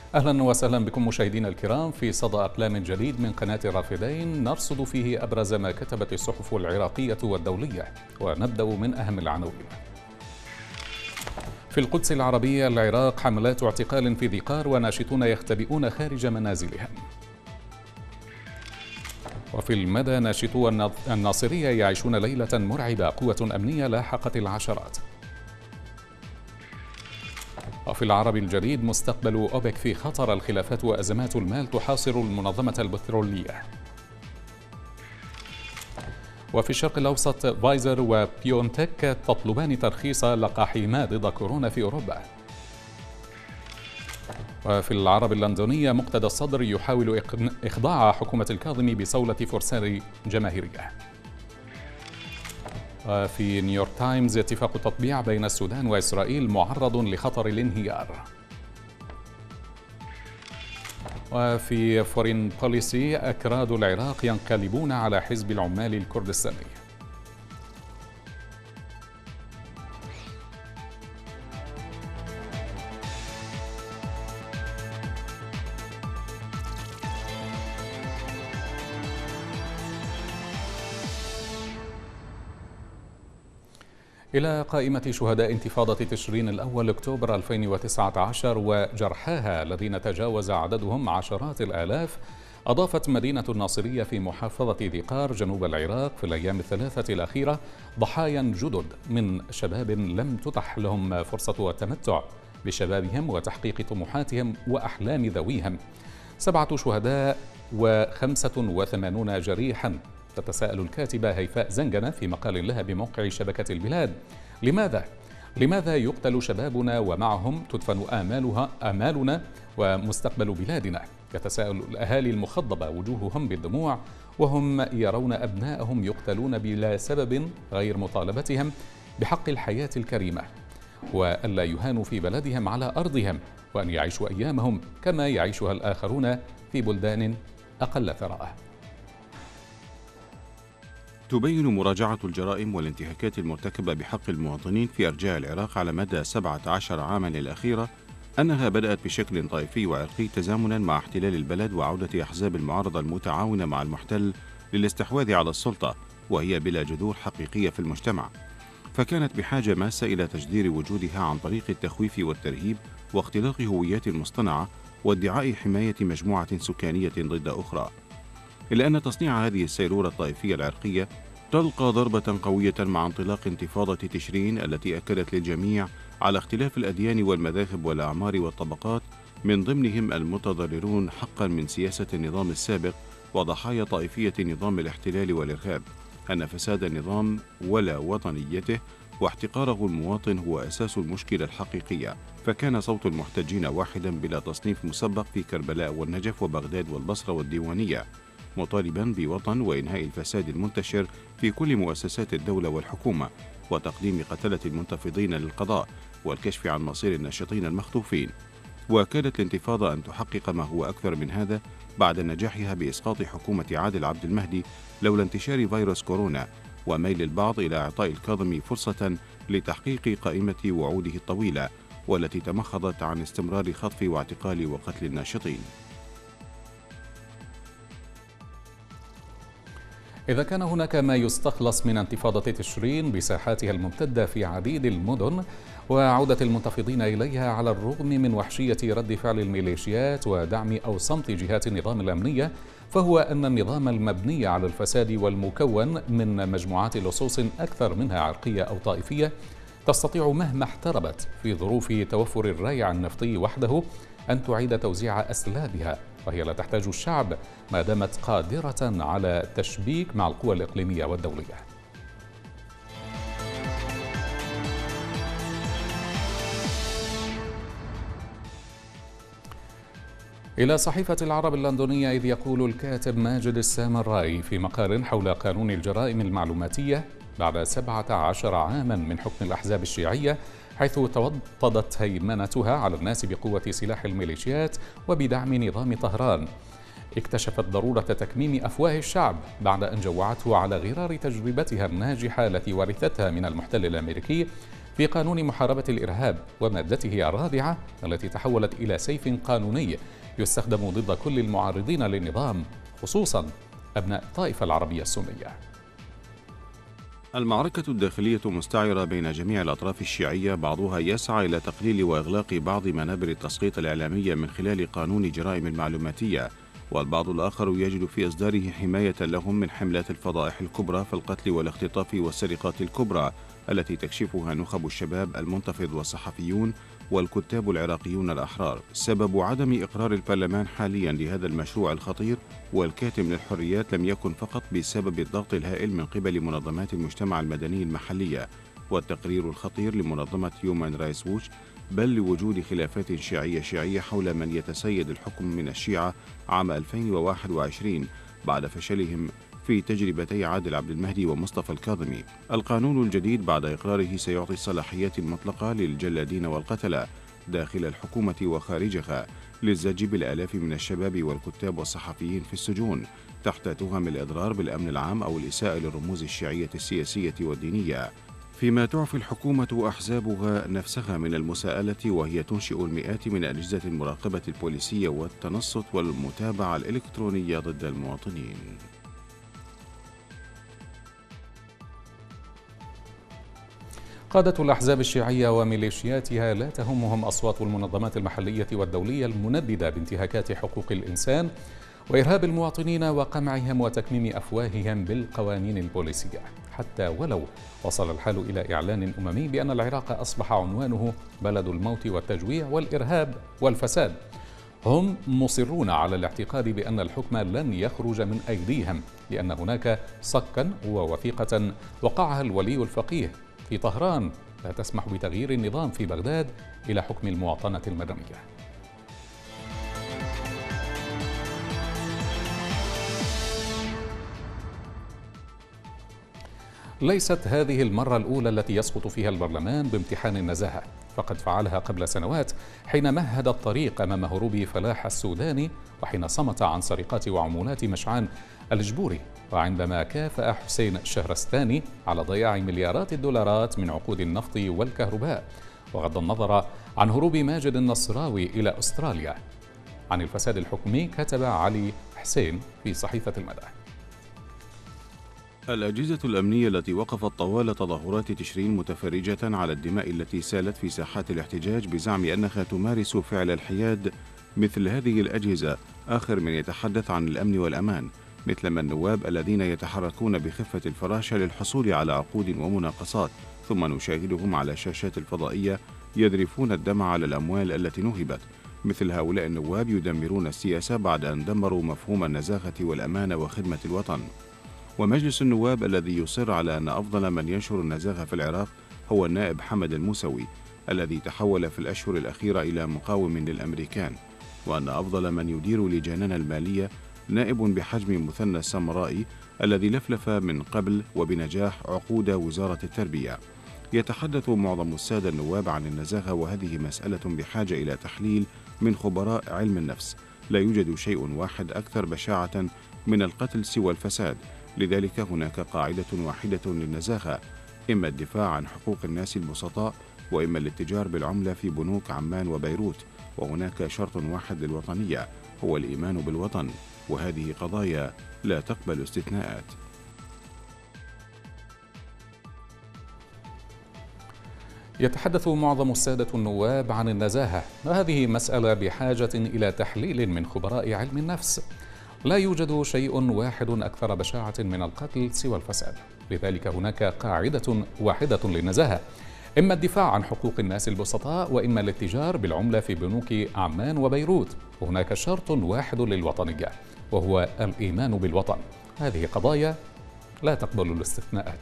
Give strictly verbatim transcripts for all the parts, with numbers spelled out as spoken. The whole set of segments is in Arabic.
أهلا وسهلا بكم مشاهدينا الكرام في صدى أقلام جديد من قناة الرافدين نرصد فيه أبرز ما كتبت الصحف العراقية والدولية، ونبدأ من أهم العناوين. في القدس العربية العراق حملات اعتقال في ذي قار وناشطون يختبئون خارج منازلهم. وفي المدى ناشطو الناصرية يعيشون ليلة مرعبة، قوة أمنية لاحقت العشرات. وفي العربي الجديد مستقبل أوبك في خطر، الخلافات وأزمات المال تحاصر المنظمة البترولية. وفي الشرق الأوسط فايزر وبيونتك تطلبان ترخيص لقاحهما ضد كورونا في أوروبا. وفي العرب اللندنية مقتدى الصدر يحاول إخضاع حكومة الكاظمي بصولة فرسان جماهيرية. وفي نيويورك تايمز اتفاق تطبيع بين السودان وإسرائيل معرض لخطر الانهيار. وفي فورين بوليسي أكراد العراق ينقلبون على حزب العمال الكردستاني. إلى قائمة شهداء انتفاضة تشرين الأول أكتوبر ألفين وتسعة عشر وجرحاها الذين تجاوز عددهم عشرات الآلاف، أضافت مدينة الناصرية في محافظة ذي قار جنوب العراق في الأيام الثلاثة الأخيرة ضحايا جدد من شباب لم تتح لهم فرصة التمتع بشبابهم وتحقيق طموحاتهم وأحلام ذويهم. سبعة شهداء وخمسة وثمانون جريحا. تتساءل الكاتبة هيفاء زنجنة في مقال لها بموقع شبكة البلاد: لماذا؟ لماذا يقتل شبابنا ومعهم تدفن آمالها آمالنا ومستقبل بلادنا؟ يتساءل الأهالي المخضبة وجوههم بالدموع وهم يرون أبنائهم يقتلون بلا سبب غير مطالبتهم بحق الحياة الكريمة، وألا يهانوا في بلدهم على أرضهم، وأن يعيشوا أيامهم كما يعيشها الآخرون في بلدان أقل ثراء. تبين مراجعة الجرائم والانتهاكات المرتكبة بحق المواطنين في أرجاء العراق على مدى سبعة عشر عاما الأخيرة أنها بدأت بشكل طائفي وعرقي تزامنا مع احتلال البلد وعودة أحزاب المعارضة المتعاونة مع المحتل للاستحواذ على السلطة، وهي بلا جذور حقيقية في المجتمع، فكانت بحاجة ماسة إلى تجدير وجودها عن طريق التخويف والترهيب واختلاق هويات مصطنعة وادعاء حماية مجموعة سكانية ضد أخرى. إلا أن تصنيع هذه السيرورة الطائفية العرقية تلقى ضربة قوية مع انطلاق انتفاضة تشرين التي أكدت للجميع على اختلاف الأديان والمذاهب والأعمار والطبقات، من ضمنهم المتضررون حقا من سياسة النظام السابق وضحايا طائفية نظام الاحتلال والإرهاب، أن فساد النظام ولا وطنيته واحتقاره المواطن هو أساس المشكلة الحقيقية. فكان صوت المحتجين واحدا بلا تصنيف مسبق في كربلاء والنجف وبغداد والبصرة والديوانية، مطالبا بوطن وإنهاء الفساد المنتشر في كل مؤسسات الدولة والحكومة، وتقديم قتلة المنتفضين للقضاء، والكشف عن مصير الناشطين المخطوفين. وكادت الانتفاضة أن تحقق ما هو أكثر من هذا بعد نجاحها بإسقاط حكومة عادل عبد المهدي لولا انتشار فيروس كورونا وميل البعض إلى إعطاء الكاظمي فرصة لتحقيق قائمة وعوده الطويلة، والتي تمخضت عن استمرار خطف واعتقال وقتل الناشطين. إذا كان هناك ما يستخلص من انتفاضة تشرين بساحاتها الممتدة في عديد المدن وعودة المنتفضين إليها على الرغم من وحشية رد فعل الميليشيات ودعم أو صمت جهات النظام الأمنية، فهو أن النظام المبني على الفساد والمكون من مجموعات لصوص أكثر منها عرقية أو طائفية تستطيع مهما احتربت في ظروف توفر الرائع النفطي وحده أن تعيد توزيع أسلابها، وهي لا تحتاج الشعب ما دامت قادرة على التشبيك مع القوى الإقليمية والدولية. إلى صحيفة العرب اللندنية، إذ يقول الكاتب ماجد السامرائي في مقال حول قانون الجرائم المعلوماتية: بعد سبعة عشر عاما من حكم الأحزاب الشيعية، حيث توطدت هيمنتها على الناس بقوة سلاح الميليشيات وبدعم نظام طهران، اكتشفت ضرورة تكميم أفواه الشعب بعد أن جوعته على غرار تجربتها الناجحة التي ورثتها من المحتل الأمريكي في قانون محاربة الإرهاب ومادته الرابعة التي تحولت إلى سيف قانوني يستخدم ضد كل المعارضين للنظام، خصوصا أبناء الطائفة العربية السنية. المعركة الداخلية مستعرة بين جميع الأطراف الشيعية، بعضها يسعى إلى تقليل وإغلاق بعض منابر التسقيط الإعلامية من خلال قانون جرائم المعلوماتية، والبعض الآخر يجد في إصداره حماية لهم من حملات الفضائح الكبرى في القتل والاختطاف والسرقات الكبرى التي تكشفها نخب الشباب المنتفض والصحفيون والكتاب العراقيون الأحرار. سبب عدم إقرار البرلمان حاليا لهذا المشروع الخطير والكاتم للحريات لم يكن فقط بسبب الضغط الهائل من قبل منظمات المجتمع المدني المحلية والتقرير الخطير لمنظمة هيومان رايتس ووتش، بل لوجود خلافات شيعية شيعية حول من يتسيد الحكم من الشيعة عام ألفين وواحد وعشرين بعد فشلهم في تجربتي عادل عبد المهدي ومصطفى الكاظمي. القانون الجديد بعد إقراره سيعطي الصلاحيات المطلقة للجلادين والقتلة داخل الحكومة وخارجها للزج بالآلاف من الشباب والكتاب والصحفيين في السجون تحت تهم الإضرار بالأمن العام أو الإساءة للرموز الشيعية السياسية والدينية، فيما تعفي الحكومة أحزابها نفسها من المساءلة وهي تنشئ المئات من أجهزة المراقبة البوليسية والتنصت والمتابعة الإلكترونية ضد المواطنين. قادة الأحزاب الشيعية وميليشياتها لا تهمهم أصوات المنظمات المحلية والدولية المنددة بانتهاكات حقوق الإنسان وإرهاب المواطنين وقمعهم وتكميم أفواههم بالقوانين البوليسية، حتى ولو وصل الحال إلى إعلان أممي بأن العراق أصبح عنوانه بلد الموت والتجويع والإرهاب والفساد. هم مصرون على الاعتقاد بأن الحكم لن يخرج من أيديهم، لأن هناك صكا ووثيقة وقعها الولي الفقيه في طهران لا تسمح بتغيير النظام في بغداد إلى حكم المواطنة المدنية. ليست هذه المرة الأولى التي يسقط فيها البرلمان بامتحان النزاهة، فقد فعلها قبل سنوات حين مهد الطريق أمام هروب فلاح السوداني، وحين صمت عن سرقات وعمولات مشعان الجبوري، وعندما كافأ حسين الشهرستاني على ضياع مليارات الدولارات من عقود النفط والكهرباء، وغض النظر عن هروب ماجد النصراوي إلى أستراليا. عن الفساد الحكمي كتب علي حسين في صحيفة المدى: الأجهزة الأمنية التي وقفت طوال تظاهرات تشرين متفرجة على الدماء التي سالت في ساحات الاحتجاج بزعم أنها تمارس فعل الحياد، مثل هذه الأجهزة آخر من يتحدث عن الأمن والأمان، مثلما النواب الذين يتحركون بخفة الفراشة للحصول على عقود ومناقصات، ثم نشاهدهم على الشاشات الفضائية يذرفون الدم على الأموال التي نهبت. مثل هؤلاء النواب يدمرون السياسة بعد أن دمروا مفهوم النزاهة والأمانة وخدمة الوطن. ومجلس النواب الذي يصر على أن أفضل من ينشر النزاهة في العراق هو النائب حمد الموسوي الذي تحول في الأشهر الأخيرة إلى مقاوم للأمريكان، وأن أفضل من يدير لجاننا المالية نائب بحجم مثنى السمرائي الذي لفلف من قبل وبنجاح عقود وزارة التربية. يتحدث معظم السادة النواب عن النزاهة، وهذه مسألة بحاجة إلى تحليل من خبراء علم النفس. لا يوجد شيء واحد أكثر بشاعة من القتل سوى الفساد، لذلك هناك قاعدة واحدة للنزاهة، إما الدفاع عن حقوق الناس البسطاء، وإما الاتجار بالعملة في بنوك عمان وبيروت، وهناك شرط واحد للوطنية هو الإيمان بالوطن، وهذه قضايا لا تقبل استثناءات. يتحدث معظم السادة النواب عن النزاهة، وهذه مسألة بحاجة إلى تحليل من خبراء علم النفس. لا يوجد شيء واحد أكثر بشاعة من القتل سوى الفساد، لذلك هناك قاعدة واحدة للنزاهة، إما الدفاع عن حقوق الناس البسطاء، وإما الاتجار بالعملة في بنوك عمان وبيروت. وهناك شرط واحد للوطنية وهو الإيمان بالوطن. هذه قضايا لا تقبل الاستثناءات.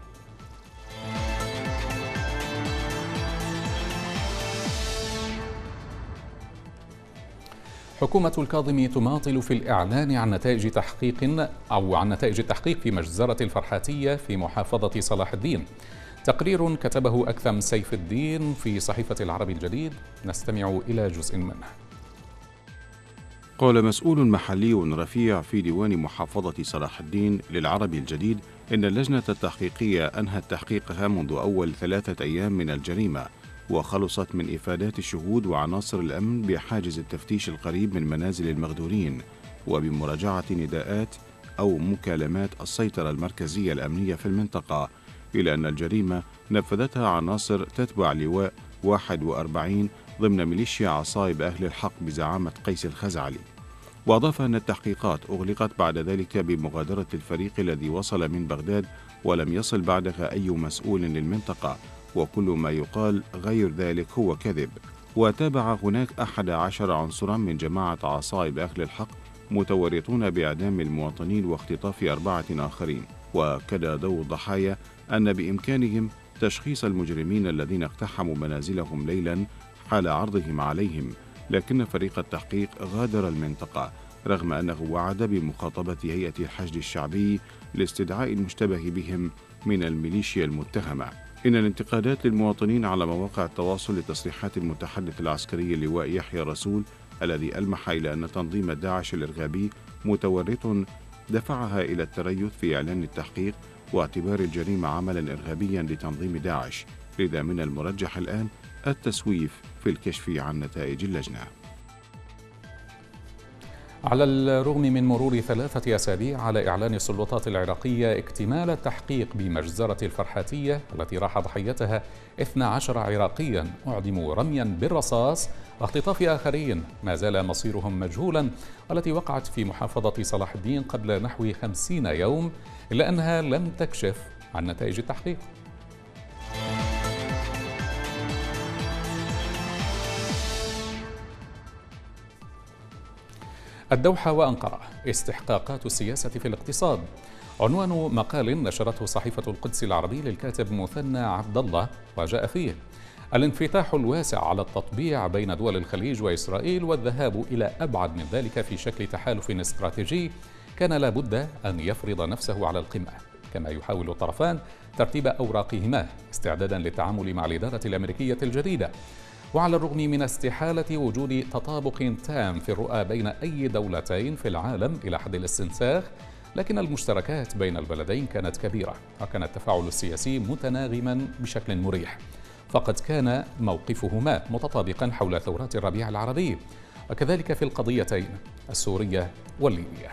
حكومة الكاظمي تماطل في الإعلان عن نتائج تحقيق أو عن نتائج التحقيق في مجزرة الفرحاتية في محافظة صلاح الدين. تقرير كتبه أكثم سيف الدين في صحيفة العربي الجديد، نستمع إلى جزء منه. قال مسؤول محلي رفيع في ديوان محافظة صلاح الدين للعربي الجديد إن اللجنة التحقيقية أنهت تحقيقها منذ أول ثلاثة أيام من الجريمة، وخلصت من إفادات الشهود وعناصر الأمن بحاجز التفتيش القريب من منازل المغدورين، وبمراجعة نداءات أو مكالمات السيطرة المركزية الأمنية في المنطقة، إلى أن الجريمة نفذتها عناصر تتبع لواء واحد وأربعين ضمن ميليشيا عصائب أهل الحق بزعامة قيس الخزعلي. وأضاف أن التحقيقات أغلقت بعد ذلك بمغادرة الفريق الذي وصل من بغداد، ولم يصل بعدها أي مسؤول للمنطقة، وكل ما يقال غير ذلك هو كذب. وتابع هناك أحد عشر عنصرا من جماعة عصائب أهل الحق متورطون بإعدام المواطنين واختطاف أربعة آخرين. وكاد ضوء الضحايا أن بإمكانهم تشخيص المجرمين الذين اقتحموا منازلهم ليلا حال عرضهم عليهم، لكن فريق التحقيق غادر المنطقة رغم أنه وعد بمخاطبة هيئة الحشد الشعبي لاستدعاء المشتبه بهم من الميليشيا المتهمة. إن الانتقادات للمواطنين على مواقع التواصل لتصريحات المتحدث العسكري اللواء يحيى رسول الذي ألمح إلى أن تنظيم داعش الإرهابي متورط دفعها إلى التريث في إعلان التحقيق واعتبار الجريمة عملا إرهابيا لتنظيم داعش، لذا من المرجح الآن التسويف في الكشف عن نتائج اللجنة. على الرغم من مرور ثلاثة أسابيع على إعلان السلطات العراقية اكتمال التحقيق بمجزرة الفرحاتية التي راح ضحيتها اثنا عشر عراقيا أعدموا رميا بالرصاص واختطاف آخرين ما زال مصيرهم مجهولا، والتي وقعت في محافظة صلاح الدين قبل نحو خمسين يوم، إلا أنها لم تكشف عن نتائج التحقيق. الدوحة وأنقرة، استحقاقات السياسة في الاقتصاد، عنوان مقال نشرته صحيفة القدس العربي للكاتب مثنى عبد الله، وجاء فيه: الانفتاح الواسع على التطبيع بين دول الخليج وإسرائيل والذهاب إلى أبعد من ذلك في شكل تحالف استراتيجي كان لابد أن يفرض نفسه على القمة، كما يحاول الطرفان ترتيب أوراقهما استعدادا للتعامل مع الإدارة الأمريكية الجديدة. وعلى الرغم من استحالة وجود تطابق تام في الرؤى بين أي دولتين في العالم إلى حد الاستنساخ، لكن المشتركات بين البلدين كانت كبيرة، وكان التفاعل السياسي متناغما بشكل مريح، فقد كان موقفهما متطابقا حول ثورات الربيع العربي، وكذلك في القضيتين السورية والليبية.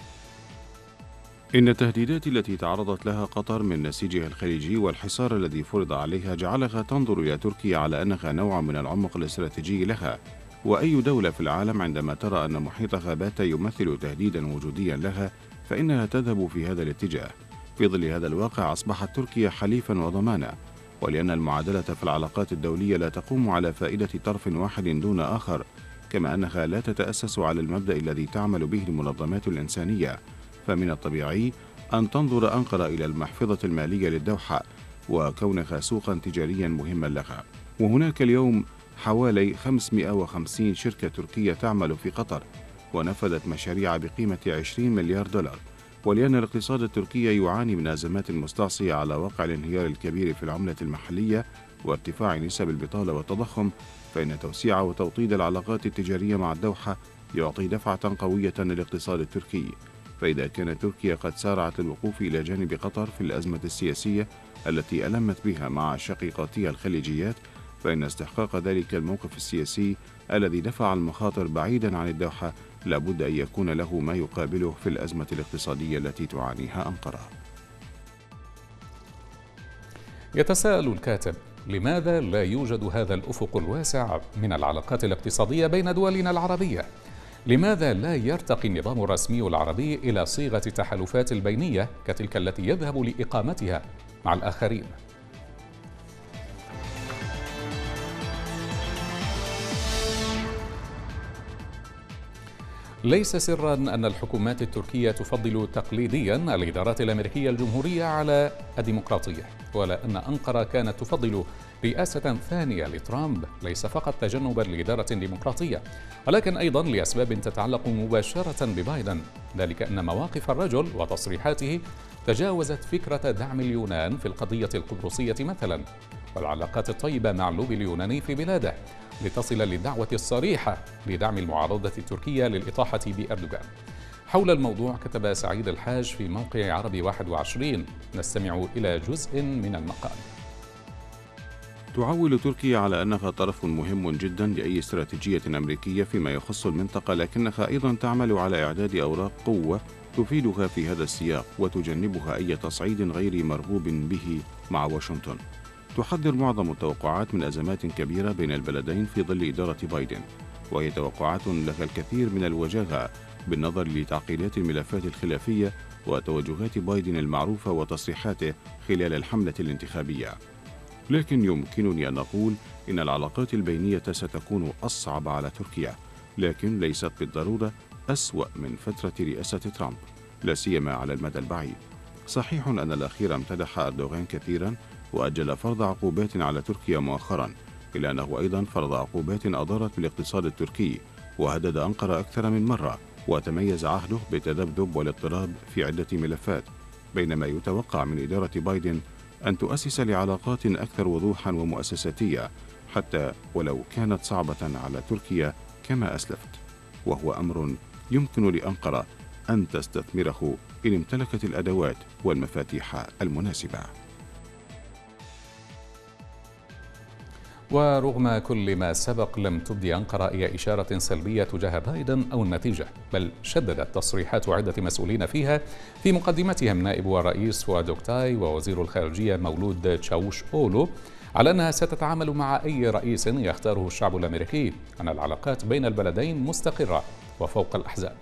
إن التهديدات التي تعرضت لها قطر من نسيجها الخليجي والحصار الذي فرض عليها جعلها تنظر إلى تركيا على أنها نوع من العمق الاستراتيجي لها، وأي دولة في العالم عندما ترى أن محيطها بات يمثل تهديدا وجوديا لها فإنها تذهب في هذا الاتجاه. في ظل هذا الواقع أصبحت تركيا حليفا وضمانا، ولأن المعادلة في العلاقات الدولية لا تقوم على فائدة طرف واحد دون آخر، كما أنها لا تتأسس على المبدأ الذي تعمل به المنظمات الإنسانية، فمن الطبيعي أن تنظر أنقرة إلى المحفظة المالية للدوحة وكونها سوقا تجاريا مهما لها. وهناك اليوم حوالي خمسمائة وخمسين شركة تركية تعمل في قطر ونفذت مشاريع بقيمة عشرين مليار دولار، ولأن الاقتصاد التركي يعاني من أزمات مستعصية على واقع الانهيار الكبير في العملة المحلية وارتفاع نسب البطالة والتضخم، فإن توسيع وتوطيد العلاقات التجارية مع الدوحة يعطي دفعة قوية للاقتصاد التركي. فإذا كانت تركيا قد سارعت للوقوف إلى جانب قطر في الأزمة السياسية التي ألمت بها مع شقيقاتها الخليجيات، فإن استحقاق ذلك الموقف السياسي الذي دفع المخاطر بعيدا عن الدوحة لابد أن يكون له ما يقابله في الأزمة الاقتصادية التي تعانيها أنقرة. يتساءل الكاتب: لماذا لا يوجد هذا الأفق الواسع من العلاقات الاقتصادية بين دولنا العربية؟ لماذا لا يرتقي النظام الرسمي العربي إلى صيغة التحالفات البينية كتلك التي يذهب لإقامتها مع الآخرين؟ ليس سرا أن الحكومات التركية تفضل تقليديا الإدارات الأمريكية الجمهورية على الديمقراطية، ولا أن أنقرة كانت تفضل رئاسة ثانية لترامب ليس فقط تجنبا لإدارة ديمقراطية، ولكن أيضا لأسباب تتعلق مباشرة ببايدن، ذلك أن مواقف الرجل وتصريحاته تجاوزت فكرة دعم اليونان في القضية القبرصية مثلا، والعلاقات الطيبة مع اللوبي اليوناني في بلاده، لتصل للدعوة الصريحة لدعم المعارضة التركية للإطاحة بأردوغان. حول الموضوع كتب سعيد الحاج في موقع عربي واحد وعشرين. نستمع إلى جزء من المقال. تعول تركيا على أنها طرف مهم جدا لأي استراتيجية أمريكية فيما يخص المنطقة، لكنها أيضا تعمل على إعداد أوراق قوة تفيدها في هذا السياق وتجنبها أي تصعيد غير مرغوب به مع واشنطن. تحذر معظم التوقعات من أزمات كبيرة بين البلدين في ظل إدارة بايدن، وهي توقعات لها الكثير من الوجاهة بالنظر لتعقيدات الملفات الخلافية وتوجهات بايدن المعروفة وتصريحاته خلال الحملة الانتخابية. لكن يمكنني أن نقول إن العلاقات البينية ستكون أصعب على تركيا، لكن ليست بالضرورة أسوأ من فترة رئاسة ترامب، لا سيما على المدى البعيد. صحيح أن الأخير امتدح أردوغان كثيرا وأجل فرض عقوبات على تركيا مؤخرا، إلا أنه أيضا فرض عقوبات أضرت بالاقتصاد التركي وهدد أنقرة أكثر من مرة، وتميز عهده بالتذبذب والاضطراب في عدة ملفات، بينما يتوقع من إدارة بايدن أن تؤسس لعلاقات أكثر وضوحا ومؤسساتية، حتى ولو كانت صعبة على تركيا كما أسلفت، وهو أمر يمكن لأنقرة أن تستثمره إن امتلكت الأدوات والمفاتيح المناسبة. ورغم كل ما سبق لم تبدي أنقرة أي إشارة سلبية تجاه بايدن أو النتيجة، بل شددت تصريحات عدة مسؤولين فيها، في مقدمتهم نائب الرئيس فؤاد أوكتاي ووزير الخارجية مولود تشاوش أولو، على أنها ستتعامل مع أي رئيس يختاره الشعب الأمريكي، أن العلاقات بين البلدين مستقرة وفوق الأحزاب.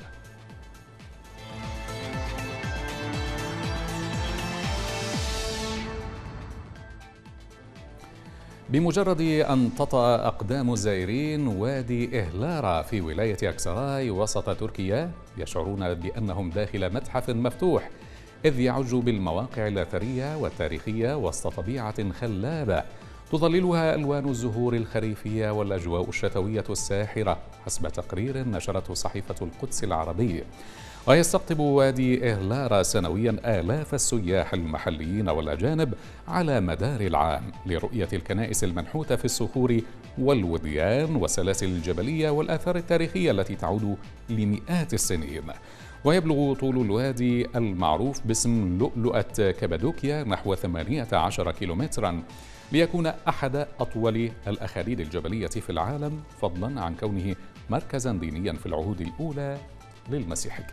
بمجرد أن تطأ أقدام الزائرين وادي إهلارا في ولاية أكسراي وسط تركيا يشعرون بأنهم داخل متحف مفتوح، إذ يعج بالمواقع الأثرية والتاريخية وسط طبيعة خلابة تظللها ألوان الزهور الخريفية والأجواء الشتوية الساحرة، حسب تقرير نشرته صحيفة القدس العربي. ويستقطب وادي إهلارا سنويا آلاف السياح المحليين والأجانب على مدار العام لرؤية الكنائس المنحوتة في الصخور والوديان والسلاسل الجبلية والآثار التاريخية التي تعود لمئات السنين. ويبلغ طول الوادي المعروف باسم لؤلؤة كابادوكيا نحو ثمانية عشر كيلومترا، ليكون أحد أطول الأخاديد الجبلية في العالم، فضلا عن كونه مركزا دينيا في العهود الأولى للمسيحية.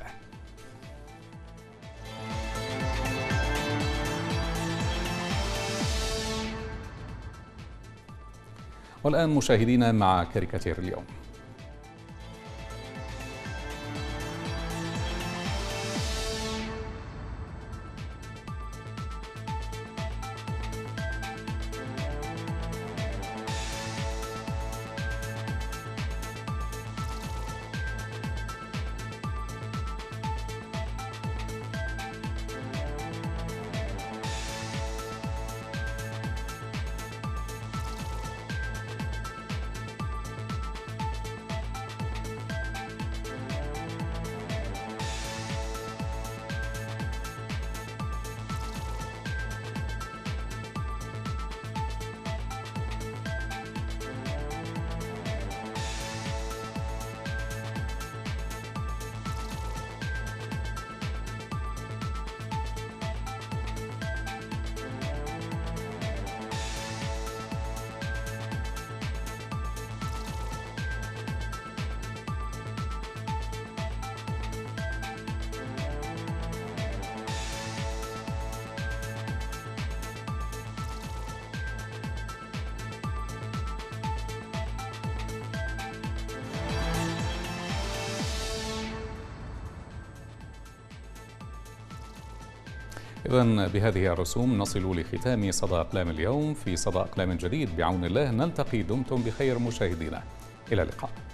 والآن مشاهدينا مع كاريكاتير اليوم. إذن بهذه الرسوم نصل لختام صدى أقلام اليوم. في صدى أقلام جديد بعون الله نلتقي، دمتم بخير مشاهدينا، إلى اللقاء.